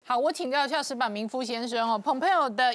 好，我请教一下石板明夫先生哦，Pompeo 的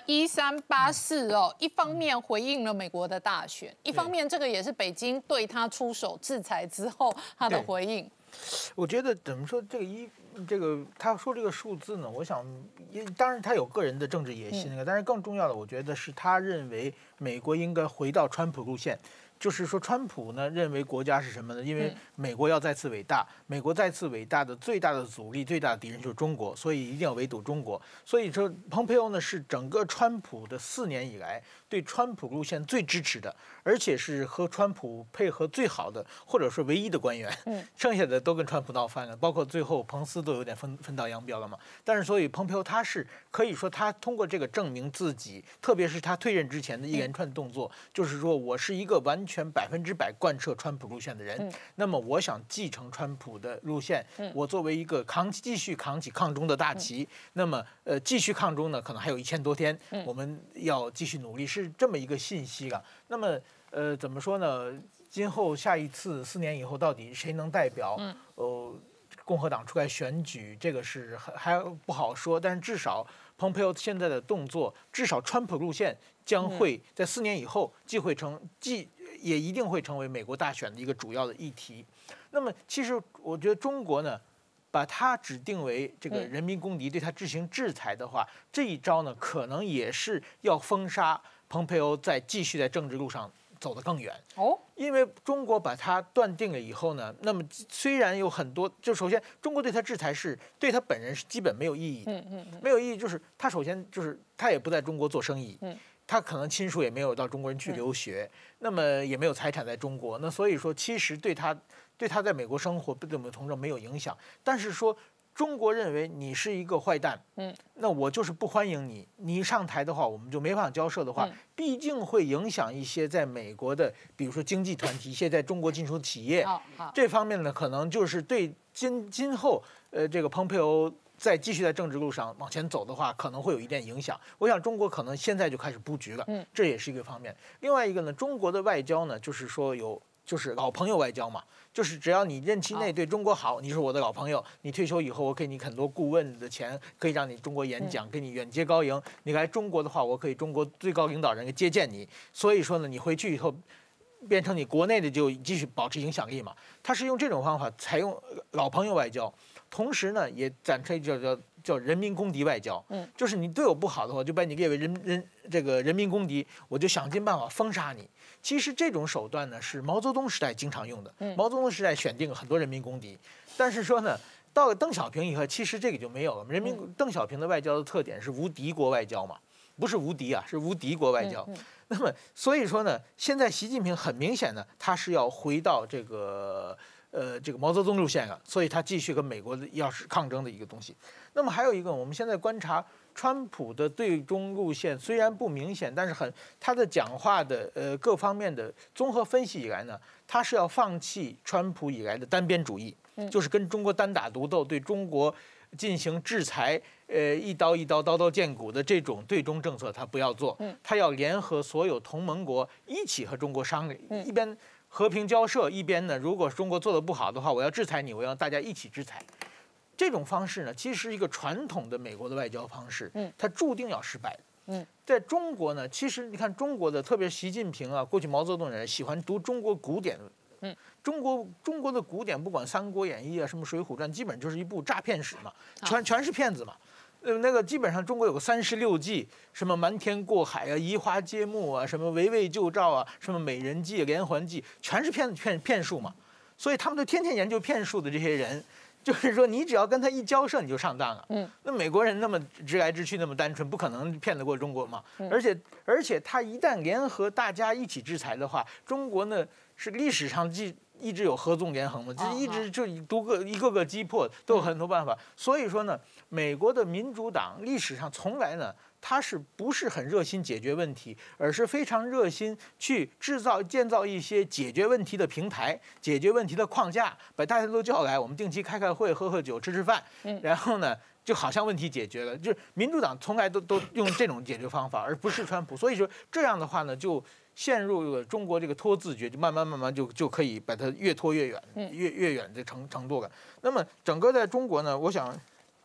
1384哦，一方面回应了美国的大选，一方面这个也是北京对他出手制裁之后他的回应。 我觉得怎么说这个他说这个数字呢？我想当然他有个人的政治野心但是更重要的，我觉得是他认为美国应该回到川普路线。就是说，川普呢认为国家是什么呢？因为美国要再次伟大，美国再次伟大的最大的阻力、最大的敌人就是中国，所以一定要围堵中国。所以说，蓬佩奥呢是整个川普的4年以来对川普路线最支持的，而且是和川普配合最好的，或者说唯一的官员。剩下的都跟川普闹翻了，包括最后彭斯都有点分道扬镳了嘛。但是，所以蓬佩奥他是可以说他通过这个证明自己，特别是他退任之前的一连串动作，就是说我是一个完全100%贯彻川普路线的人。那么我想继承川普的路线，我作为一个继续扛起抗中的大旗，那么继续抗中呢，可能还有1000多天，我们要继续努力，是这么一个信息了。那么怎么说呢？今后下一次4年以后，到底谁能代表共和党出来选举，这个是还不好说。但是至少蓬佩奥现在的动作，至少川普路线将会在4年以后也一定会成为美国大选的一个主要的议题。那么其实我觉得中国呢，把它指定为这个人民公敌，对它进行制裁的话，这一招呢，可能也是要封杀蓬佩奥继续在政治路上走得更远。因为中国把它断定了以后呢，那么虽然有很多，就首先中国对他制裁是对他本人是基本没有意义，没有意义，就是他首先就是他也不在中国做生意，他可能亲属也没有到中国人去留学，那么也没有财产在中国，那所以说其实对他在美国生活对我们同胞没有影响，但是说中国认为你是一个坏蛋，那我就是不欢迎你，你一上台的话，我们就没办法交涉的话，毕竟会影响一些在美国的，比如说经济团体，一些在中国进出的企业，这方面呢，可能就是对今后这个蓬佩奥再继续在政治路上往前走的话，可能会有一点影响。我想中国可能现在就开始布局了，这也是一个方面。另外一个呢，中国的外交呢，就是说就是老朋友外交嘛，就是只要你任期内对中国好，你是我的老朋友，你退休以后我给你很多顾问的钱，可以让你中国演讲，给你远接高迎。你来中国的话，我可以中国最高领导人接见你。所以说呢，你回去以后变成你国内的就继续保持影响力嘛。他是用这种方法采用老朋友外交，同时呢也展开叫人民公敌外交，就是你对我不好的话，就把你列为人民公敌，我就想尽办法封杀你。其实这种手段呢是毛泽东时代经常用的，毛泽东时代选定了很多人民公敌，但是说呢，到了邓小平以后，其实这个就没有了。邓小平的外交的特点是无敌国外交嘛，不是无敌啊，是无敌国外交。那么所以说呢，现在习近平很明显呢，他是要回到这个毛泽东路线了，所以他继续跟美国要是抗争的一个东西。那么还有一个，我们现在观察川普的对中路线虽然不明显，但是他的讲话的各方面的综合分析以来呢，他是要放弃川普以来的单边主义，就是跟中国单打独斗，对中国进行制裁，一刀一刀刀刀见骨的这种对中政策，他不要做，他要联合所有同盟国一起和中国商量，一边和平交涉，一边呢，如果中国做得不好的话，我要制裁你，我要大家一起制裁。这种方式呢，其实是一个传统的美国的外交方式，它注定要失败的。在中国呢，其实你看中国的，特别是习近平啊，过去毛泽东人喜欢读中国古典。中国的古典，不管《三国演义》啊，什么《水浒传》，基本就是一部诈骗史嘛，全是骗子嘛。那个基本上中国有个36计，什么瞒天过海啊、移花接木啊、什么围魏救赵啊、什么美人计、连环计，全是骗术嘛。所以他们都天天研究骗术的这些人，就是说你只要跟他一交涉，你就上当了。那美国人那么直来直去，那么单纯，不可能骗得过中国嘛。而且他一旦联合大家一起制裁的话，中国呢是历史上一直有合纵连横嘛，一直就一个个击破，都有很多办法。所以说呢，美国的民主党历史上从来呢，他是不是很热心解决问题，而是非常热心去建造一些解决问题的平台、解决问题的框架，把大家都叫来，我们定期开会、喝酒、吃饭，然后呢，就好像问题解决了。就是民主党从来都用这种解决方法，而不是川普。所以说这样的话呢，就陷入了中国这个拖字诀，就慢慢就可以把它越拖越远，越远的程度了。那么整个在中国呢，我想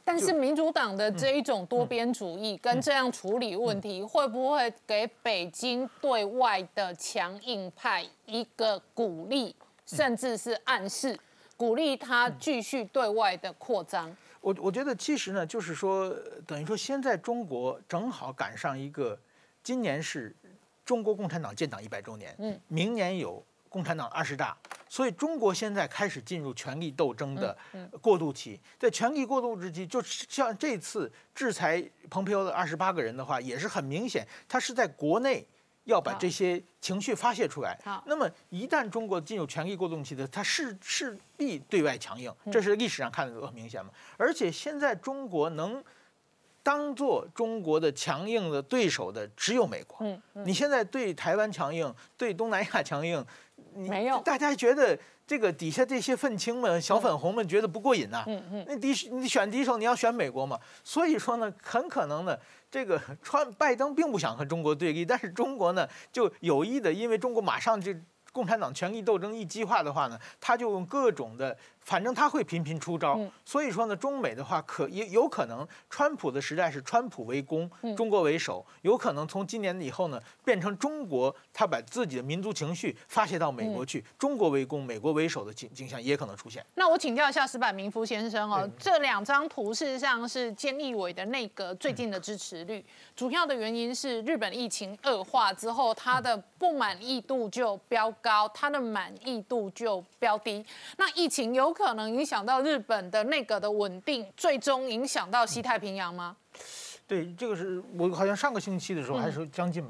但是民主党的这一种多边主义跟这样处理问题，会不会给北京对外的强硬派一个鼓励，甚至是暗示，鼓励他继续对外的扩张？ 我觉得其实呢，就是说，等于说现在中国正好赶上一个，今年是中国共产党建党100周年，明年有共产党20大，所以中国现在开始进入权力斗争的过渡期。在权力过渡之期，就像这次制裁蓬佩奥的28个人的话，也是很明显，他是在国内要把这些情绪发泄出来。那么一旦中国进入权力过渡期的，它势必对外强硬，这是历史上看的很明显嘛。而且现在中国能当做中国的强硬的对手的只有美国。你现在对台湾强硬，对东南亚强硬， 没有， 大家觉得这个底下这些愤青们、小粉红们觉得不过瘾呐。那你选敌手，你要选美国嘛？所以说呢，很可能呢，这个拜登并不想和中国对立，但是中国呢就有意的，因为中国马上这共产党权力斗争一激化的话呢，他就用各种的，反正他会频频出招。所以说呢，中美的话有可能，川普的时代是川普为攻，中国为守，有可能从今年以后呢，变成中国他把自己的民族情绪发泄到美国去，中国为攻，美国为守的景象也可能出现。 那我请教一下矢板明夫先生哦，这2张图事实上是菅义伟的内阁最近的支持率，主要的原因是日本疫情恶化之后，他的不满意度就飙高，他的满意度就飙低。那疫情有可能影响到日本的内阁的稳定，最终影响到西太平洋吗？ 对，这个是我好像上个星期的时候还说将近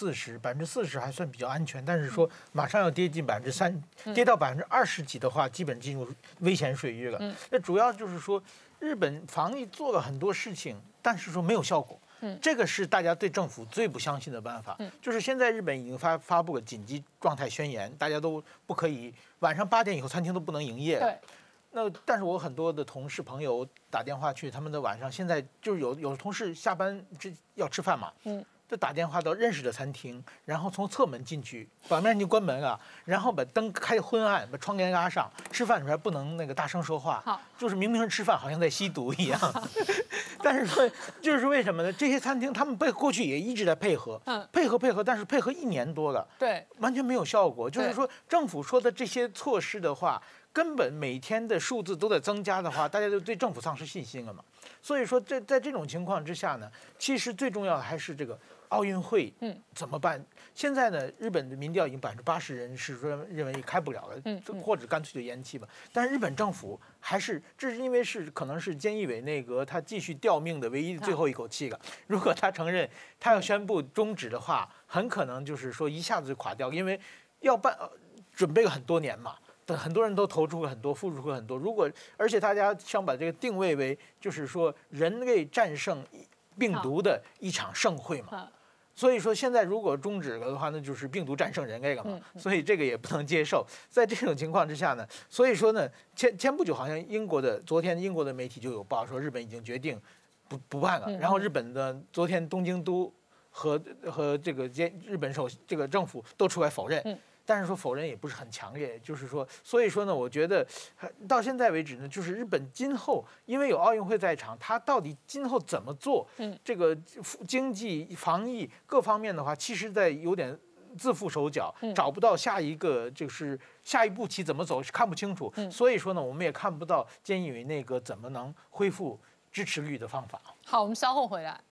40%，40%还算比较安全，但是说马上要跌进3%，跌到20%几的话，基本进入危险水域了。那主要就是说，日本防疫做了很多事情，但是说没有效果。这个是大家对政府最不相信的办法。就是现在日本已经发布了紧急状态宣言，大家都不可以晚上8点以后餐厅都不能营业了。那但是我很多的同事朋友打电话去，他们的晚上现在就是有同事下班要吃饭嘛，就打电话到认识的餐厅，然后从侧门进去，把门已经关门了，然后把灯开昏暗，把窗帘拉上，吃饭的时候还不能那个大声说话，就是明明是吃饭，好像在吸毒一样。但是说就是为什么呢？这些餐厅他们过去也一直在配合，配合，但是配合1年多了， 对， 完全没有效果。就是说政府说的这些措施的话，根本每天的数字都在增加的话，大家就对政府丧失信心了嘛。所以说在这种情况之下呢，其实最重要的还是这个奥运会怎么办？现在呢，日本的民调已经80%人是说认为开不了了，或者干脆就延期吧。但是日本政府还是，这是因为可能是菅义伟内阁他继续吊命的唯一最后一口气了。如果他承认他要宣布终止的话，很可能就是说一下子就垮掉，因为要准备了很多年嘛。很多人都投出了很多，付出了很多。而且大家想把这个定位为，就是说人类战胜病毒的一场盛会嘛。所以说现在如果终止了的话，那就是病毒战胜人类了嘛。所以这个也不能接受。在这种情况之下呢，所以说呢，前不久好像昨天英国的媒体就有报说，日本已经决定不办了。然后日本的昨天东京都和这个日本这个政府都出来否认。但是说否认也不是很强烈，就是说，所以说呢，我觉得到现在为止呢，就是日本今后因为有奥运会在场，它到底今后怎么做，这个经济、防疫各方面的话，其实在有点自缚手脚，找不到下一步棋怎么走是看不清楚。所以说呢，我们也看不到菅义伟内阁怎么能恢复支持率的方法。 好，我们稍后回来。